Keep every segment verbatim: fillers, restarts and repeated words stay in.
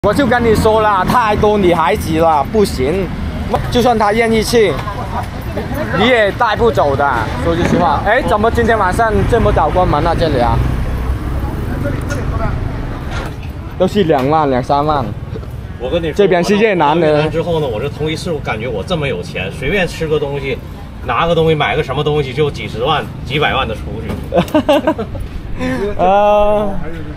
我就跟你说了，太多女孩子了，不行。就算她愿意去，你也带不走的。说句实话，哎，怎么今天晚上这么早关门啊？这里啊，都是两万、两三万。 我跟你说， 这边是越南的。 越南之后呢，我这头一次我感觉我这么有钱，随便吃个东西，拿个东西买个什么东西就几十万、几百万的出去。 啊。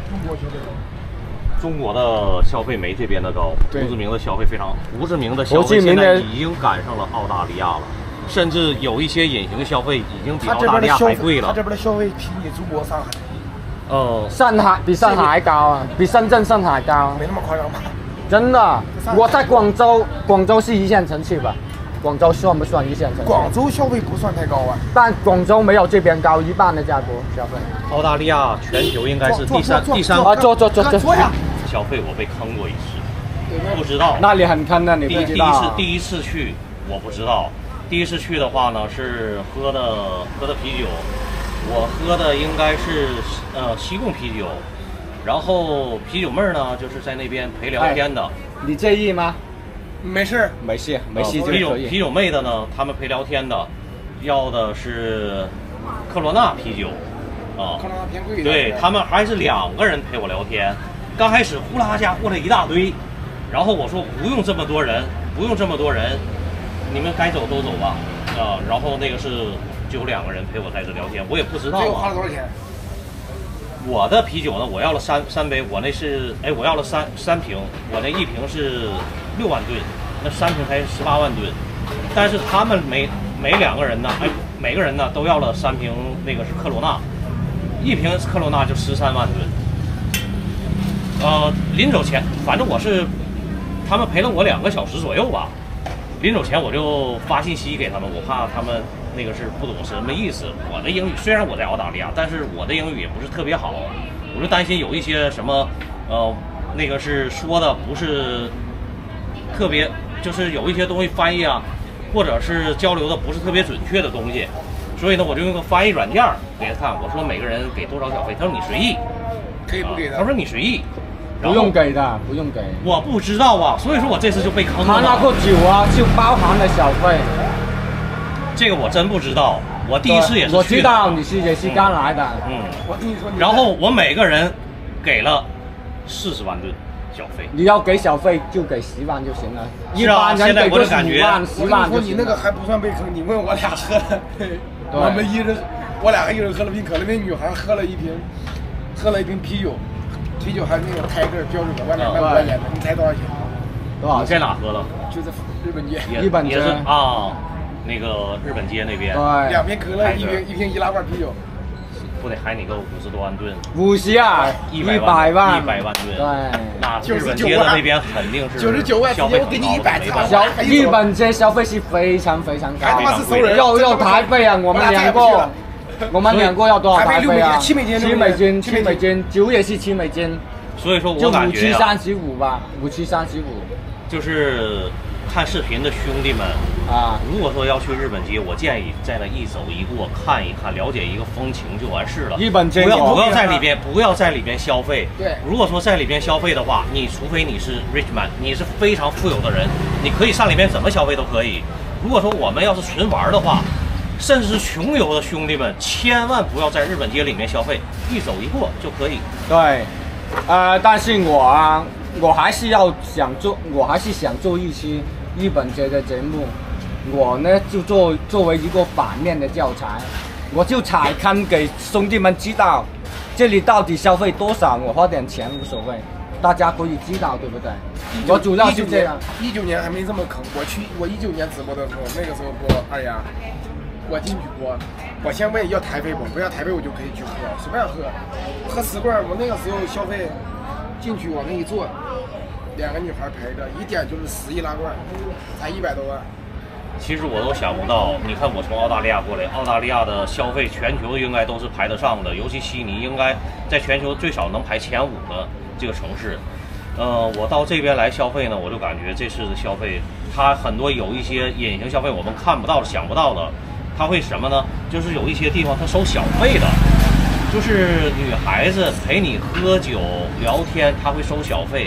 中国的消费没这边的高，胡志明的消费非常，胡志明的消费现在已经赶上了澳大利亚了，甚至有一些隐形消费已经比澳大利亚还贵了。 他这边的消费比你中国上海， 呃， 上海比上海还高啊，比深圳、上海高， 没那么夸张吧？ 真的，我在广州，广州是一线城市吧？广州算不算一线城市？ 广州消费不算太高啊， 但广州没有这边高一半的价格消费。 澳大利亚全球应该是第三第三啊，坐坐坐坐坐。 消费我被坑过一次，不知道。 那你很坑的，你不知道。 第一次第一次去我不知道，第一次去的话呢是喝的喝的啤酒，我喝的应该是呃西贡啤酒，然后啤酒妹儿呢就是在那边陪聊天的。哎、 你介意吗？ 没事， 没事，没事就可以。 啤酒啤酒妹的呢，他们陪聊天的，要的是科罗娜啤酒，啊， 科罗娜偏贵。 对他们还是两个人陪我聊天。刚开始呼啦家过来一大堆，然后我说不用这么多人，不用这么多人，你们该走都走吧，啊，然后那个是就有两个人陪我在这聊天，我也不知道。 最后花了多少钱？ 我的啤酒呢，我要了三三杯，我那是哎，我要了三三瓶，我那一瓶是六万吨，那三瓶才十八万吨，但是他们每每两个人呢，哎，每个人呢都要了三瓶，那个是科罗娜，一瓶科罗娜就十三万吨。呃，临走前，反正我是，他们陪了我两个小时左右吧。临走前我就发信息给他们，我怕他们那个是不懂什么意思。我的英语虽然我在澳大利亚，但是我的英语也不是特别好，我就担心有一些什么，呃，那个是说的不是特别，就是有一些东西翻译啊，或者是交流的不是特别准确的东西，所以呢，我就用个翻译软件给他看，我说每个人给多少小费，他说你随意， 可以不给的， 啊、他说你随意。 不用给的，不用给。 我不知道啊，所以说我这次就被坑了。 他那个酒啊，就包含了小费。 这个我真不知道，我第一次也是去的。 我知道你是也是刚来的。 嗯， 我跟你说。 然后我每个人给了四十万吨小费。 你要给小费就给十万就行了。 一般人给个五万、十万。 我跟你说，你那个还不算被坑，你问我俩喝的，我们一人，我俩一人喝了瓶可乐，那女孩喝了一瓶，喝了一瓶啤酒。啤酒还有那个泰戈尔标准的，外面卖五块钱的，你猜多少钱？ 多少？ 在哪喝了？ 就在日本街。 日本街啊，那个日本街那边。 对。 两瓶可乐，一瓶一瓶易拉罐啤酒。 不得还你个五十多万吨？ 五十啊， 一百万， 一百万吨。 对。 那日本街的那边肯定是九十九万， 消费我给你一百， 消日本街消费是非常非常高， 他妈是收人， 要要台费啊，我们两个。我们两个要多少台费啊？ 七美金， 七美金，七美金，酒也是七美金。 所以说我感觉就五七三十五吧，五七三十五。 就是看视频的兄弟们啊，如果说要去日本街，我建议在那一走一过，看一看，了解一个风情就完事了。 日本街不要不要在里边不要在里边消费。 对， 如果说在里边消费的话，你除非你是 rich man， 你是非常富有的人，你可以上里边怎么消费都可以。如果说我们要是纯玩的话，甚至是穷游的兄弟们，千万不要在日本街里面消费，一走一过就可以。 对，呃，但是我啊，我还是要想做，我还是想做一期日本街的节目。我呢就做作为一个反面的教材，我就踩坑给兄弟们知道，这里到底消费多少，我花点钱无所谓，大家可以知道，对不对？我主要是这样。 一九年还没这么坑，我去我一九年直播的时候，那个时候播二丫。我进去播，我先问要台费不？不要台费我就可以去喝，随便喝，喝十罐。我那个时候消费进去往那一坐，两个女孩陪着，一点就是十易拉罐，才一百多万。 其实我都想不到，你看我从澳大利亚过来，澳大利亚的消费全球应该都是排得上的，尤其悉尼应该在全球最少能排前五的这个城市。呃，我到这边来消费呢，我就感觉这次的消费，它很多有一些隐形消费我们看不到的、想不到的。他会什么呢？就是有一些地方他收小费的，就是女孩子陪你喝酒聊天，他会收小费。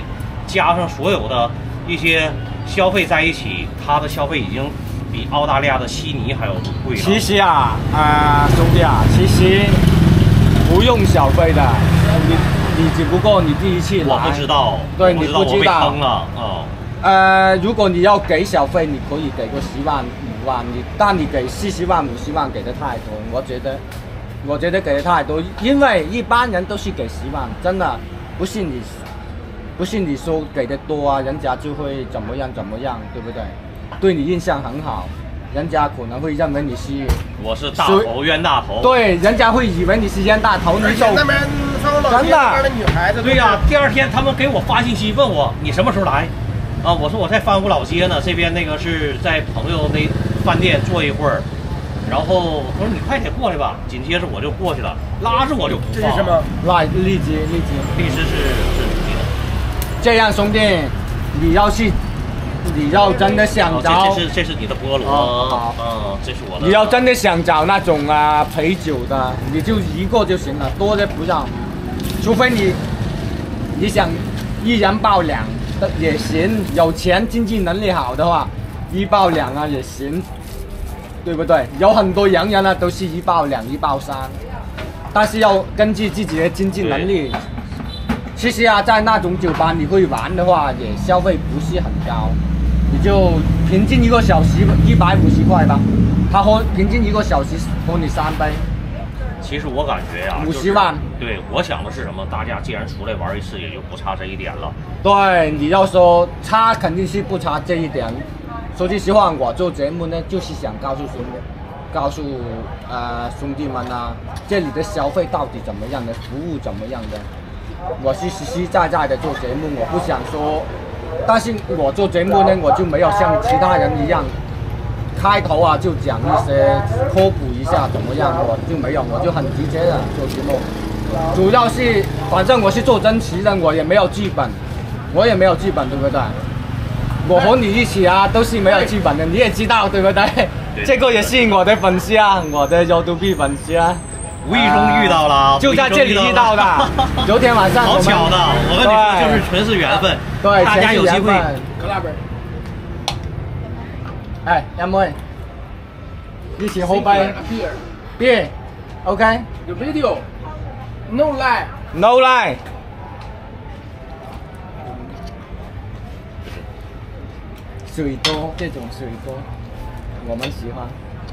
加上所有的一些消费在一起，它的消费已经比澳大利亚的悉尼还要贵了。 其实啊，啊、兄弟啊，其实不用小费的，你你只不过你第一次来， 我不知道， 对， 我不你知道我被不知道。 坑了啊、哦！ 呃，如果你要给小费，你可以给个十万、五万，你但你给四十万、五十万给的太多，我觉得，我觉得给的太多，因为一般人都是给十万，真的不是你，不是你说给的多啊，人家就会怎么样怎么样，对不对？对你印象很好，人家可能会认为你是我是大头冤大头， 对，人家会以为你是冤大头，你走那边放老街那边的女孩子， 对呀、啊，第二天他们给我发信息问我你什么时候来。啊，我说我在番禺老街呢，这边那个是在朋友那饭店坐一会儿，然后我说你快点过来吧，紧接着我就过去了，拉着我就不放。 这是什么？ 来，荔枝，荔枝， 荔枝是是你的。 这样兄弟，你要去，你要真的想找， 哦、这这是这是你的菠萝， 哦、 嗯，这是我的。 你要真的想找那种啊陪酒的，你就一个就行了，多的不要，除非你你想一人包两。也行，有钱经济能力好的话，一包两啊也行，对不对？有很多洋人啊都是一包两、一包三，但是要根据自己的经济能力。其实啊，在那种酒吧你会玩的话，也消费不是很高，你就平均一个小时一百五十块吧，他喝平均一个小时喝你三杯。 其实我感觉呀、啊， 五十万、 就是。对，我想的是什么？大家既然出来玩一次，也就不差这一点了。 对，你要说差，肯定是不差这一点。说句实话，我做节目呢，就是想告诉兄弟，告诉呃兄弟们啊，这里的消费到底怎么样的，服务怎么样的。我是实实在在的做节目，我不想说，但是我做节目呢，我就没有像其他人一样。开头啊，就讲一些科普一下怎么样，我就没有，我就很直接的做节目。主要是，反正我是做真实的，我也没有剧本，我也没有剧本，对不对？我和你一起啊，都是没有剧本的，你也知道，对不对？ 对这个也是我的粉丝啊，我的 YouTube 粉丝啊。 无意中遇到了， 就在这里遇到的。昨天晚上好巧的，我跟你说，就是纯是缘分。 对， 大家有机会。 搁那边。 哎，阿妹，一起喝杯 beer，beer，OK。 The video，no lie，no lie。水多，这种水多，我们喜欢。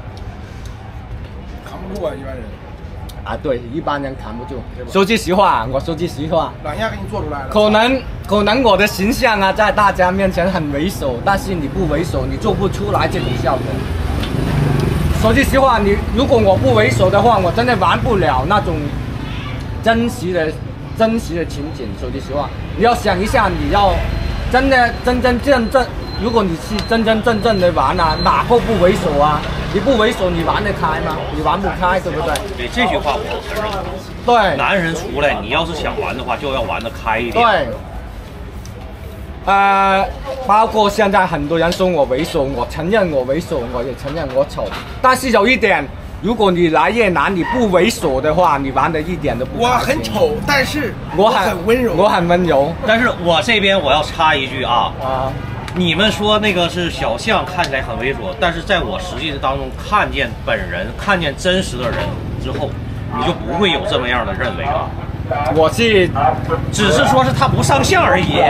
扛不住啊，一般人。 啊，对，一般人扛不住。说句实话，我说句实话， 两下给你做出来了。 可能可能我的形象啊，在大家面前很猥琐，但是你不猥琐，你做不出来这种效果。说句实话，你如果我不猥琐的话，我真的玩不了那种真实的真实的情景。说句实话，你要想一下，你要真的真真正正，如果你是真真正正的玩啊，哪个不猥琐啊？你不猥琐，你玩得开吗？你玩不开，对不对？ 对，这句话我承认。 对， 男人出来，你要是想玩的话，就要玩得开一点。 对。呃，包括现在很多人说我猥琐，我承认我猥琐，我也承认我丑。但是有一点，如果你来越南你不猥琐的话，你玩的一点都不开心。 我很丑，但是我很温柔， 我很温柔。 但是我这边我要插一句啊啊。 你们说那个是小象看起来很猥琐，但是在我实际当中看见本人、看见真实的人之后，你就不会有这么样的认为了。 我是， 只是说是他不上相而已。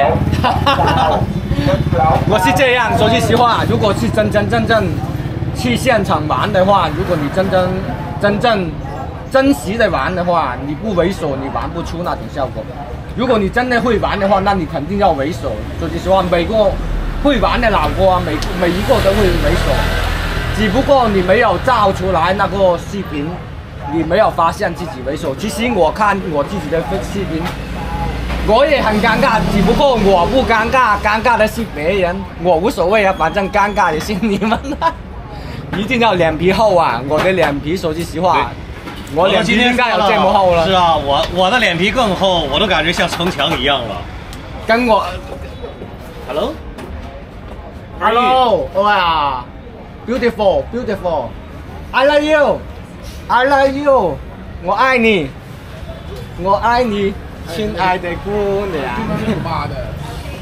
我是这样说句实话，如果是真真正正去现场玩的话，如果你真真真正真实的玩的话，你不猥琐，你玩不出那种效果。如果你真的会玩的话，那你肯定要猥琐。说句实话，每个会玩的老哥啊，每每一个都会猥琐，只不过你没有照出来那个视频，你没有发现自己猥琐。其实我看我自己的视频，我也很尴尬，只不过我不尴尬，尴尬的是别人，我无所谓啊，反正尴尬也是你们啊。一定要脸皮厚啊！我的脸皮说句实话，我脸皮应该有这么厚了。 是啊，我我的脸皮更厚，我都感觉像城墙一样了。 跟我 ，Hello。 Hello，哇 ，beautiful beautiful， I love you， I love you， 我爱你，我爱你，亲爱的姑娘。 妈的，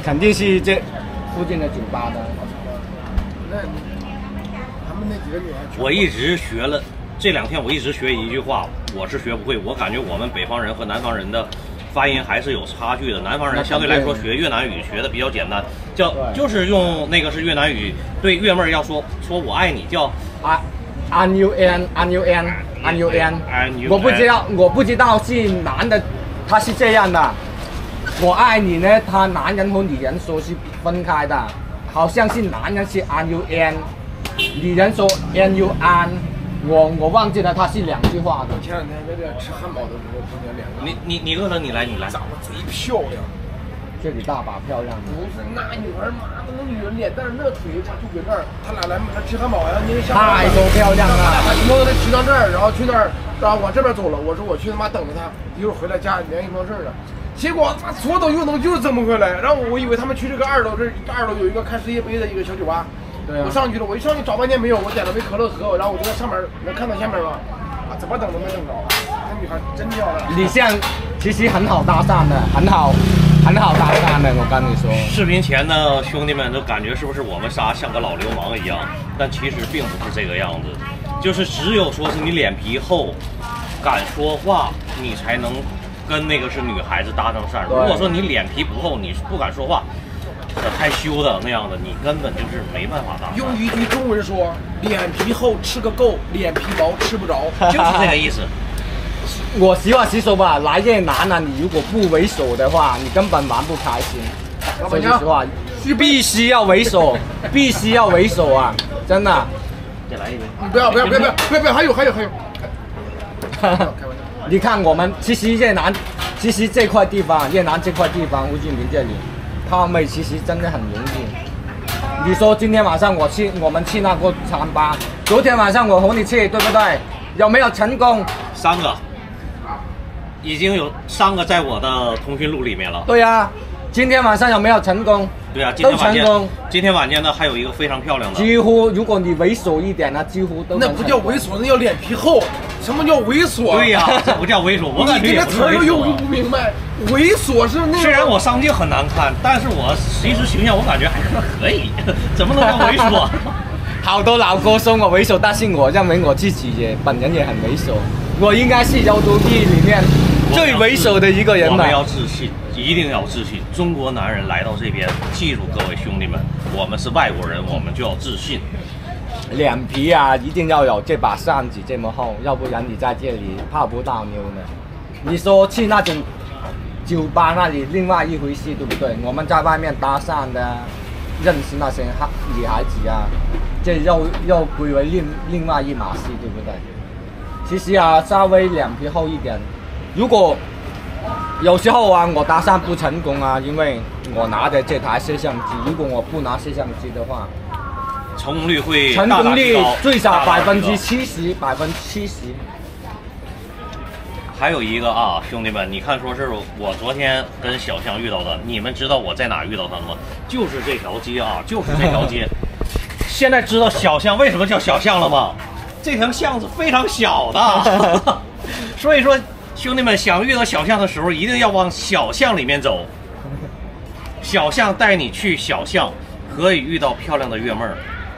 肯定是这附近的酒吧的。 那他们那几个女孩， 我一直学了，这两天我一直学一句话，我是学不会。我感觉我们北方人和南方人的发音还是有差距的。南方人相对来说学越南语学的比较简单，叫就是用那个是越南语，对越妹儿要说说我爱你叫啊 ，an u n an u n an u n， 我不知道我不知道是男的，他是这样的。我爱你呢，他男人和女人说是分开的，好像是男人是 an u n， 女人说 n u n。我我忘记了，它是两句话的。 前两天在这吃汉堡的时候碰见两个， 你你你饿了，你来你来， 长得贼漂亮。 这里大把漂亮的。 不是那女孩，妈的那女人脸蛋那腿，她就搁那儿，他俩来来吃汉堡呀，你想太多漂亮了。 他摸到那去到这儿，然后去那儿，然后往这边走了。我说我去他妈等着他，一会儿回来家里联系碰事儿了。结果他左等右等就是这么回来，然后我以为他们去这个二楼，这二楼有一个看世界杯的一个小酒吧。对啊、我上去了，我一上去找半天没有，我点了杯可乐喝，然后我就在上面能看到下面吗？啊，怎么等都没等着。那女孩真漂亮。 李现其实很好搭讪的，很好，很好搭讪的，我跟你说。 视频前的兄弟们都感觉是不是我们仨像个老流氓一样？但其实并不是这个样子，就是只有说是你脸皮厚，敢说话，你才能跟那个是女孩子搭上讪。如果说你脸皮不厚，你不敢说话。害羞的那样的，你根本就是没办法搭。 用一句中文说，脸皮厚吃个够，脸皮薄吃不着， 就是这个意思。 我实话实说吧，来越南啊，你如果不猥琐的话，你根本玩不开心。说句实话，必须要猥琐，必须要猥琐啊！真的。 再来一杯。 不要不要不要不要不要不要，还有还有还有。 你看我们其实越南，其实这块地方，越南这块地方，胡志明这里。泡妹其实真的很容易。你说今天晚上我去，我们去那个餐吧，昨天晚上我和你去，对不对？有没有成功？ 三个，已经有三个在我的通讯录里面了。 对呀、啊，今天晚上有没有成功？ 对啊，今天晚都成功。 今天晚间呢，还有一个非常漂亮的。 几乎，如果你猥琐一点呢，几乎都那不叫猥琐，那叫脸皮厚。什么叫猥琐？ 对呀、啊，这不叫猥琐，我感觉你这个词儿都用不明白。猥琐是那个。 虽然我上镜很难看，但是我其实形象我感觉还是可以，怎么能叫猥琐？ 好多老哥说我猥琐，但是我认为我自己也本人也很猥琐。我应该是柔道地里面最猥琐的一个人吧。 我们要自信，一定要自信。中国男人来到这边，记住各位兄弟们，我们是外国人，我们就要自信。 脸皮啊，一定要有这把扇子这么厚，要不然你在这里泡不到妞呢。你说去那种酒吧那里，另外一回事，对不对？我们在外面搭讪的，认识那些女孩子啊，这又又归为另另外一码事，对不对？其实啊，稍微脸皮厚一点。如果有时候啊，我搭讪不成功啊，因为我拿的这台摄像机，如果我不拿摄像机的话。 成功率会成功率最少百分之之七十，百分之七十。 还有一个啊，兄弟们，你看，说是我昨天跟小象遇到的，你们知道我在哪遇到他吗？就是这条街啊，就是这条街。现在知道小象为什么叫小象了吗？这条巷子非常小的，所以说兄弟们想遇到小象的时候，一定要往小巷里面走。小象带你去小巷，可以遇到漂亮的月妹儿。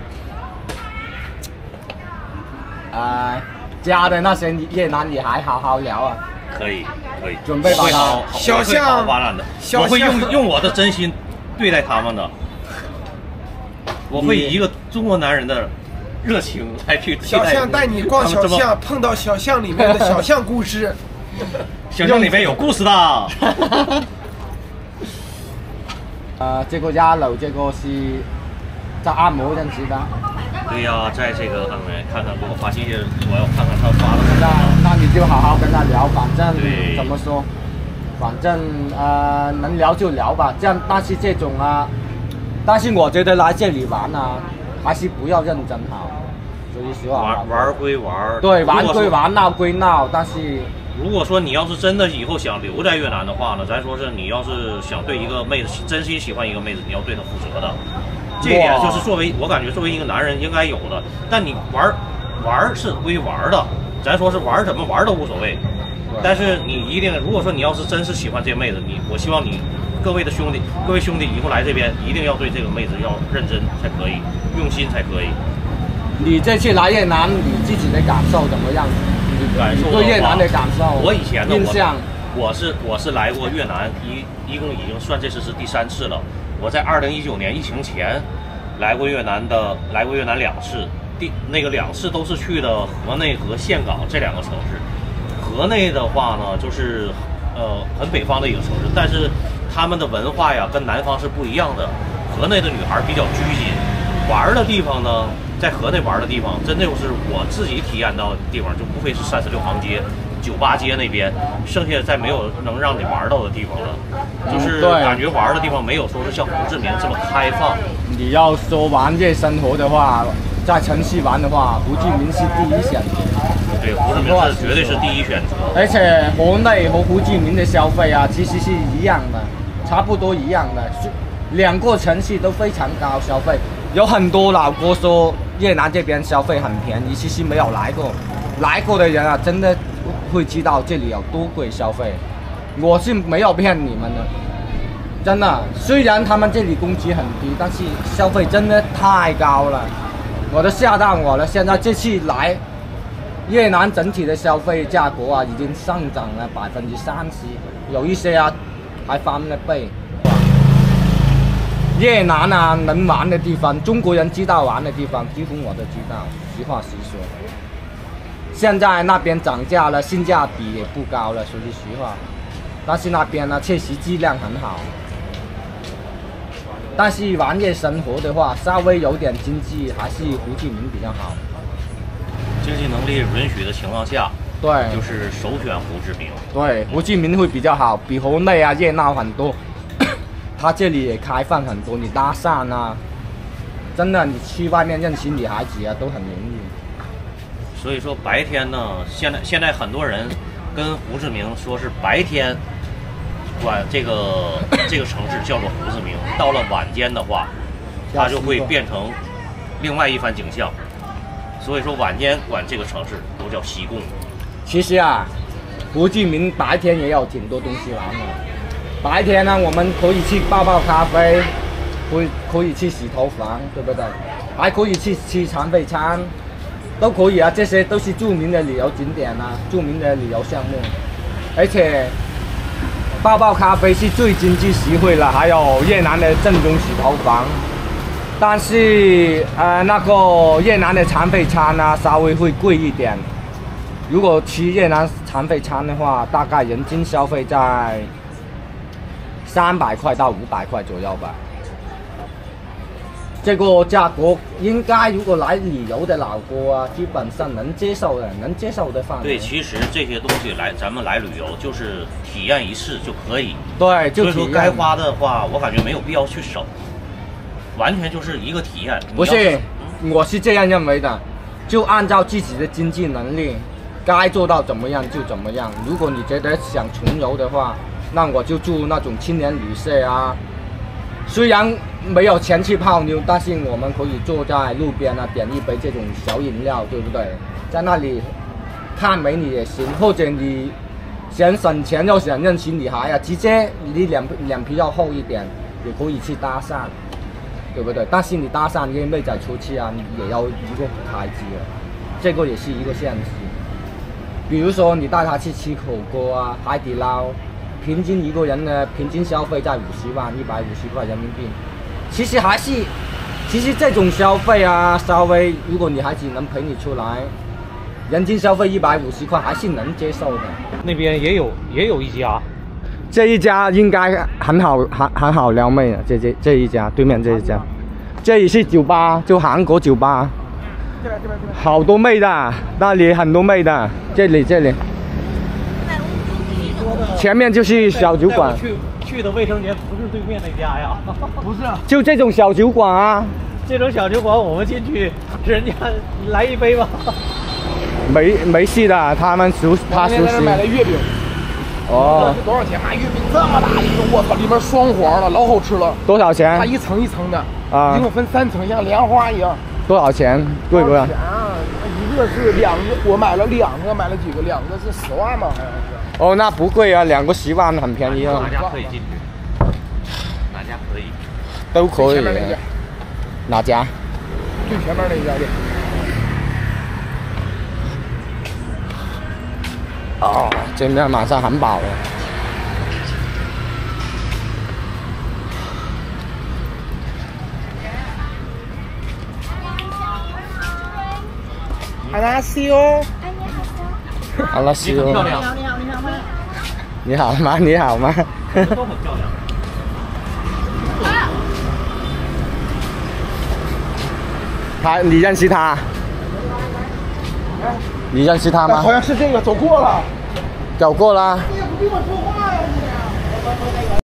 呃，家的那些越南女孩好好聊啊。 可以，可以， 准备会好小象发展的，我会用用我的真心对待他们的，我会以一个中国男人的热情来去。 小象带你逛小巷，碰到小巷里面的小象故事。 小巷里面有故事的。 呃，这个一樓這個是在按摩認識的。 对呀、啊，在这个上面看看，给我发信息，我要看看他发的什么。 那那你就好好跟他聊，反正怎么说，反正呃能聊就聊吧。这样，但是这种啊，但是我觉得来这里玩啊，还是不要认真好。所以说玩玩归玩， 对，玩归玩，闹归闹，但是。 如果说你要是真的以后想留在越南的话呢，咱说是你要是想对一个妹子真心喜欢一个妹子，你要对她负责的。这一点就是作为我感觉作为一个男人应该有的。但你玩玩是归玩的，咱说是玩怎么玩都无所谓。但是你一定，如果说你要是真是喜欢这个妹子，你我希望你各位的兄弟，各位兄弟以后来这边一定要对这个妹子要认真才可以，用心才可以。 你这次来越南，你自己的感受怎么样？你感受对越南的感受， 我以前的印象， 我是我是来过越南，一一共已经算这次是第三次了。我在二零一九年疫情前来过越南的，来过越南两次，第那个两次都是去的河内和岘港这两个城市。河内的话呢，就是呃很北方的一个城市，但是他们的文化呀跟南方是不一样的。河内的女孩比较拘谨，玩的地方呢，在河内玩的地方，真的就是我自己体验到的地方，就无非是三十六行街、酒吧街那边，剩下再没有能让你玩到的地方了。就是感觉玩的地方没有说是像胡志明这么开放。 你要说玩夜生活的话，在城市玩的话，胡志明是第一选择。 对，胡志明是绝对是第一选择。 而且河内和胡志明的消费啊，其实是一样的，差不多一样的，两个城市都非常高消费。有很多老哥说越南这边消费很便宜，其实没有来过，来过的人啊，真的会知道这里有多贵消费。我是没有骗你们的，真的。虽然他们这里工资很低，但是消费真的太高了，我都吓到我了。现在这次来。越南整体的消费价格啊，已经上涨了百分之三十，有一些啊还翻了倍。越南啊，能玩的地方，中国人知道玩的地方，几乎我都知道。实话实说，现在那边涨价了，性价比也不高了，说句实话。但是那边呢，确实质量很好。但是玩夜生活的话，稍微有点经济，还是胡志明比较好。 经济能力允许的情况下， 对， 就是首选胡志明。 对，胡志明会比较好，比河内啊热闹很多。他这里也开放很多，你搭讪啊，真的，你去外面认识女孩子啊都很容易。 所以说白天呢，现在现在很多人跟胡志明说是白天管这个这个城市叫做胡志明，到了晚间的话，它就会变成另外一番景象。所以说晚间管这个城市都叫西贡。 其实啊，胡志明白天也有挺多东西玩的。白天呢，我们可以去泡泡咖啡，可以可以去洗头房，对不对？还可以去吃残废餐，都可以啊。这些都是著名的旅游景点啊，著名的旅游项目。而且泡泡咖啡是最经济实惠了，还有越南的正宗洗头房。但是，呃，那个越南的残废餐呢，稍微会贵一点。如果吃越南残废餐的话，大概人均消费在三百块到五百块左右吧。这个价格应该，如果来旅游的老哥啊，基本上能接受的，能接受的范围。 对，其实这些东西来咱们来旅游，就是体验一次就可以。 对，就所以说该花的话，我感觉没有必要去省。完全就是一个体验， 不是，我是这样认为的，就按照自己的经济能力，该做到怎么样就怎么样。如果你觉得想穷游的话，那我就住那种青年旅社啊。虽然没有钱去泡妞，但是我们可以坐在路边啊，点一杯这种小饮料，对不对？在那里看美女也行，或者你想省钱又想认识女孩啊，直接你脸脸皮要厚一点，也可以去搭讪。对不对？但是你搭讪跟妹仔出去啊，你也要一个台阶啊，这个也是一个限制。比如说你带他去吃火锅啊、海底捞，平均一个人呢，平均消费在五十万、一百五十块人民币。其实还是，其实这种消费啊，稍微如果女孩子能陪你出来，人均消费一百五十块还是能接受的。 那边也有也有一家。 这一家应该很好，很很好撩妹的。这这这一家，对面这一家，这里是酒吧，就韩国酒吧，好多妹的，那里很多妹的，这里这里，前面就是小酒馆。 去去的卫生间不是对面那家呀？ 不是， 就这种小酒馆啊。 这种小酒馆我们进去，人家来一杯吧。 没没事的，他们熟，他熟悉。 买了月饼。哦，多少钱？买月饼这么大一个，我操，里面双黄的，老好吃了。 多少钱？ 它一层一层的， 啊， 一共分三层，像莲花一样。 多少钱？贵不贵？ 钱啊，一个是两个，我买了两个，买了几个？两个是十万吗？好像是。 哦，那不贵啊，两个十万很便宜啊。 大家可以进去。 都可以最前面那家。 哪家？ 最前面那家店。 哦，这边马上很饱了。 阿拉西哦。 阿拉西哦。 你很漂亮。 你好吗？你好吗？ 都很漂亮。 他，你认识他？你认识他吗？ 好像是这个，走过了。 走过啦。 你也不跟我说话呀你！